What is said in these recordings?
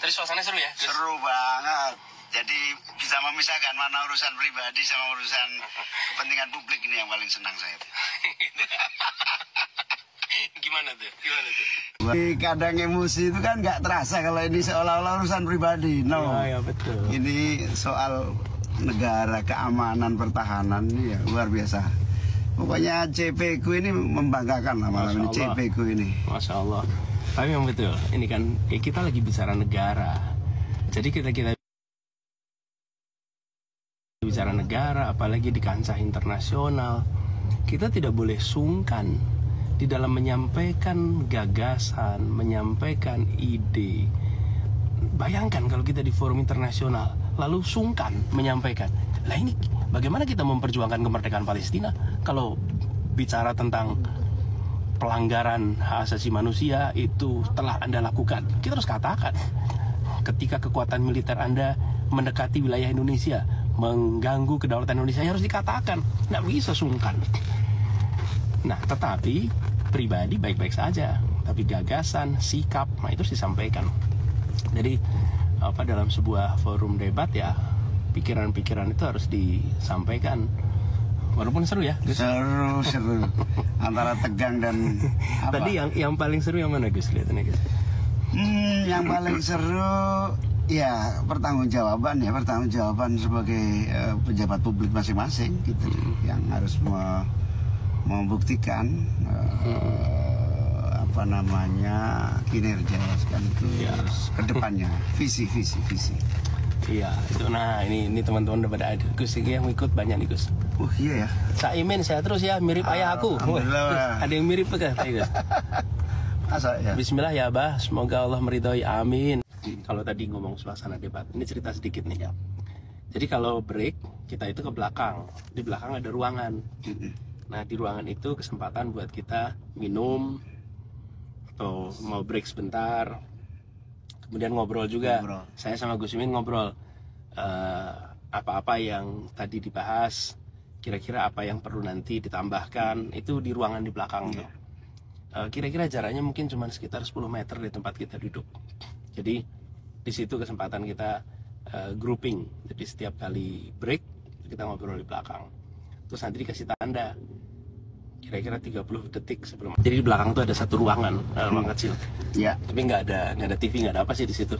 Tadi suasananya seru ya? Seru banget. Jadi bisa memisahkan mana urusan pribadi sama urusan kepentingan publik, ini yang paling senang saya. Gimana tuh? Kadang emosi itu kan nggak terasa kalau ini seolah-olah urusan pribadi. No. Ya betul. Ini soal negara, keamanan, pertahanan, ini ya luar biasa. Pokoknya CP ku ini membanggakan lah malam ini, CP ku ini. Masya Allah. Tapi memang betul, ini kan kita lagi bicara negara. Jadi kita bicara negara, apalagi di kancah internasional, kita tidak boleh sungkan di dalam menyampaikan gagasan, menyampaikan ide. Bayangkan kalau kita di forum internasional, lalu sungkan menyampaikan. Lah ini bagaimana kita memperjuangkan kemerdekaan Palestina kalau bicara tentang pelanggaran hak asasi manusia itu telah Anda lakukan? Kita harus katakan, ketika kekuatan militer Anda mendekati wilayah Indonesia, mengganggu kedaulatan Indonesia, harus dikatakan. Nggak bisa sungkan. Nah, tetapi pribadi baik-baik saja, tapi gagasan, sikap, nah itu harus disampaikan. Jadi dalam sebuah forum debat ya, pikiran-pikiran itu harus disampaikan. Walaupun seru ya, Gus? Seru. Antara tegang dan apa? Tadi yang paling seru yang mana, Gus? Lihat ini, Gus. Yang paling seru ya pertanggungjawaban sebagai pejabat publik masing-masing gitu, yang harus membuktikan kinerja sekaligus kedepannya, visi. Iya, itu. Nah, ini teman-teman udah pada ada. Gus ini yang ikut banyak nih, Gus. Iya ya. Caimin saya terus ya, mirip ayah aku. Ada yang mirip kan, Gus? Ya. Bismillah ya, Bah. Semoga Allah meridhoi. Amin. Kalau tadi ngomong suasana debat, ini cerita sedikit nih ya. Jadi kalau break, kita itu ke belakang. Di belakang ada ruangan. Nah, di ruangan itu kesempatan buat kita minum atau mau break sebentar. Kemudian ngobrol juga. Saya sama Gus Imin ngobrol apa-apa yang tadi dibahas, kira-kira apa yang perlu nanti ditambahkan, itu di ruangan di belakang tuh. Kira-kira jaraknya mungkin cuma sekitar 10 meter dari tempat kita duduk. Jadi di situ kesempatan kita grouping. Jadi setiap kali break kita ngobrol di belakang. Terus nanti dikasih tanda kira-kira 30 detik sebelum. Jadi di belakang tuh ada satu ruangan, ruang kecil. Ya. Tapi nggak ada TV, nggak ada apa sih di situ.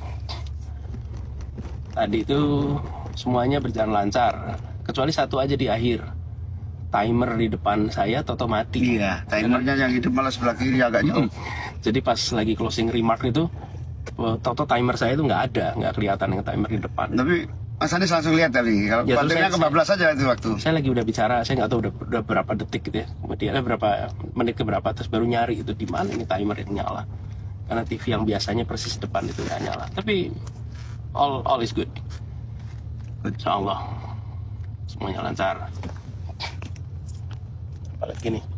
Tadi itu semuanya berjalan lancar, kecuali satu aja di akhir. Timer di depan saya toto mati. Iya, timernya yang hidup malah sebelah kiri agak jauh. Jadi pas lagi closing remark itu, toto timer saya itu nggak kelihatan yang timer di depan. Tapi Mas Anies langsung lihat tadi, kalau ya, baterainya kebablas aja itu waktu. Saya lagi udah bicara, saya nggak tahu udah berapa detik gitu ya. Kemudian berapa menit ke berapa, terus baru nyari itu di mana ini timer yang nyala. Karena TV yang biasanya persis depan itu nggak nyala. Tapi all is good. Insya Allah semuanya lancar. Apalagi nih,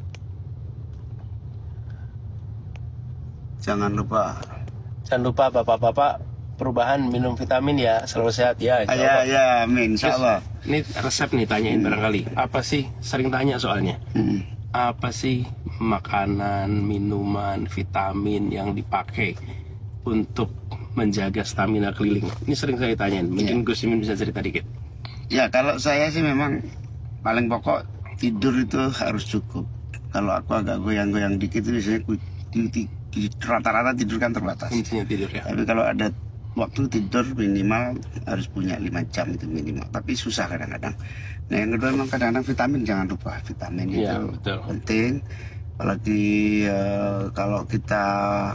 jangan lupa bapak-bapak perubahan minum vitamin ya, selalu sehat ya. Ya, amin, insya Allah. Ini resep nih, tanyain barangkali. Apa sih, sering tanya soalnya. Apa sih makanan, minuman, vitamin yang dipakai untuk menjaga stamina keliling? Ini sering saya tanyain. Mungkin Gus Imin bisa cerita dikit. Ya, kalau saya sih memang paling pokok tidur itu harus cukup. Kalau aku agak goyang-goyang dikit itu biasanya rata-rata tidur kan terbatas. Intinya tidur ya. Tapi kalau ada waktu tidur minimal harus punya 5 jam itu minimal. Tapi susah kadang-kadang. Nah, yang kedua memang kadang-kadang vitamin, jangan lupa vitamin itu betul. penting. Apalagi kalau kita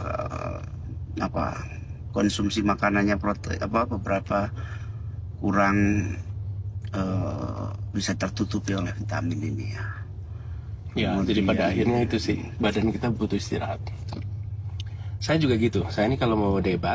konsumsi makanannya beberapa kurang bisa tertutupi oleh vitamin ini ya. Ya, jadi pada akhirnya itu sih, badan kita butuh istirahat. Saya juga gitu. Saya ini kalau mau debat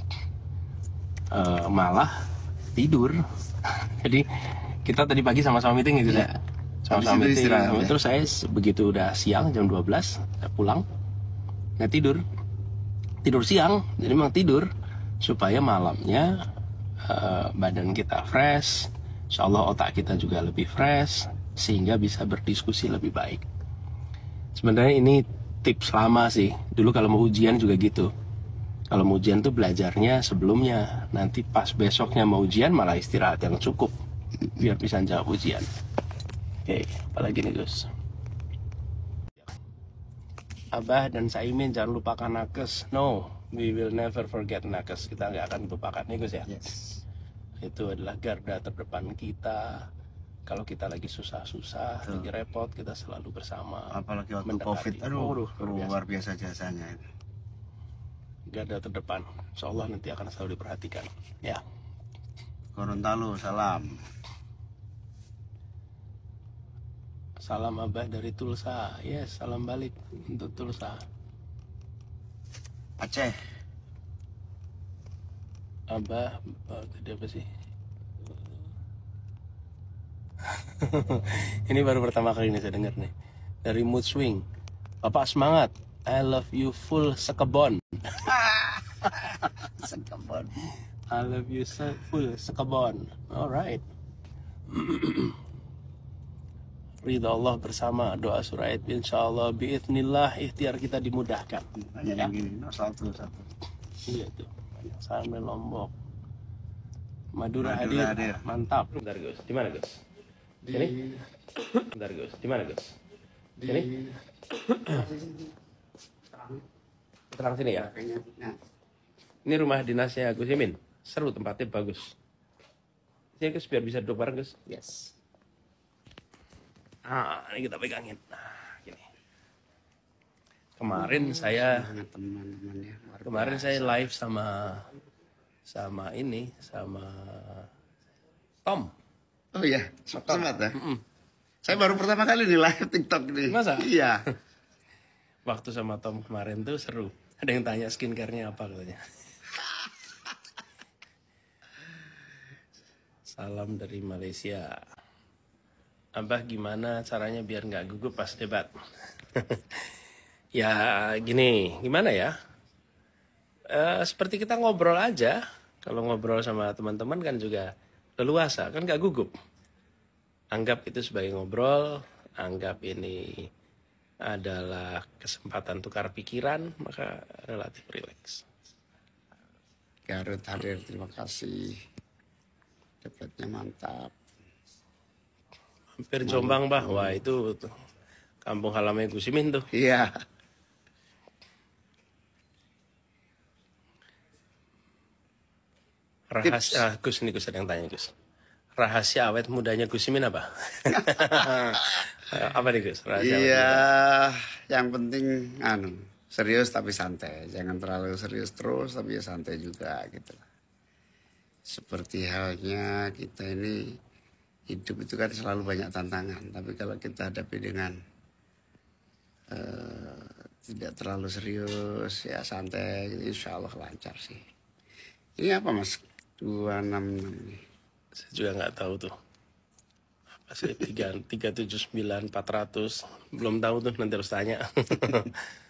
malah tidur. Jadi kita tadi pagi sama-sama meeting gitu ya. Sama-sama meeting. Terus saya begitu udah siang jam 12 saya pulang. Nggak tidur. Tidur siang. Jadi memang tidur supaya malamnya badan kita fresh. Insya Allah otak kita juga lebih fresh, sehingga bisa berdiskusi lebih baik. Sebenarnya ini tips lama sih. Dulu kalau mau ujian juga gitu. Kalau mau ujian tuh belajarnya sebelumnya. Nanti pas besoknya mau ujian malah istirahat yang cukup biar bisa jawab ujian. Oke, apalagi nih Gus? Abah dan Saimin jangan lupakan nakes. No, we will never forget nakes. Kita nggak akan lupakan nih Gus ya. Yes. Itu adalah garda terdepan kita. Kalau kita lagi susah-susah, lagi repot, kita selalu bersama. Apalagi waktu mendekati. COVID, aduh, Luar luar biasa jasanya. garda terdepan. Insya Allah nanti akan selalu diperhatikan. Ya. Gorontalo, salam. Salam Abah dari Tulsa. Yes, salam balik untuk Tulsa. Aceh. Abah, tadi apa sih? Ini baru pertama kali ini saya dengar nih. Dari Mood Swing. Bapak semangat. I love you full sekebon. Sekebon. I love you full sekebon. Alright. Ridha Allah bersama, doa surah Aid, insyaallah biiznillah ikhtiar kita dimudahkan. Banyak yang gini, satu. Iya tuh, banyak sampai Lombok. Madura Madura hadir. hadir. Mantap. Bentar Gus, di mana Gus? Sini. Bentar Gus, di mana Gus? Sini. Terang sini ya. Nah, Ini rumah dinasnya Gus Imin. Seru, tempatnya bagus. Sini Gus, biar bisa duduk bareng Gus. yes. Nah, ini kita pegangin. Nah, gini. Kemarin saya Teman-temannya. luar Kemarin biasa. saya live sama Tom. Oh iya, sempat ya. Saya baru pertama kali nih live TikTok nih. Masa? Iya. Waktu sama Tom kemarin tuh seru. Ada yang tanya skincare-nya apa katanya. Salam dari Malaysia. Abah gimana caranya biar nggak gugup pas debat? Ya gini, gimana ya? Seperti kita ngobrol aja. Kalau ngobrol sama teman-teman kan juga leluasa, kan nggak gugup. Anggap itu sebagai ngobrol, anggap ini adalah kesempatan tukar pikiran, maka relatif rileks. Garut hadir, terima kasih. Debatnya mantap. Hampir Jombang bah, wah itu tuh, kampung halaman Gus Imin tuh. Iya. Rahasia, Gus ini Gus ada yang tanya Gus. Rahasia awet mudanya Gus Imin apa? Apa nih Gus? Rahasia awet Iya, muda. yang penting serius tapi santai. Jangan terlalu serius terus tapi ya santai juga gitu. Seperti halnya kita ini hidup itu kan selalu banyak tantangan. Tapi kalau kita hadapi dengan tidak terlalu serius, ya santai, gitu, insya Allah lancar sih. Ini apa mas? 266 nih. Saya juga nggak tahu tuh. Apa sih 379 400? Belum tahu tuh, nanti harus tanya.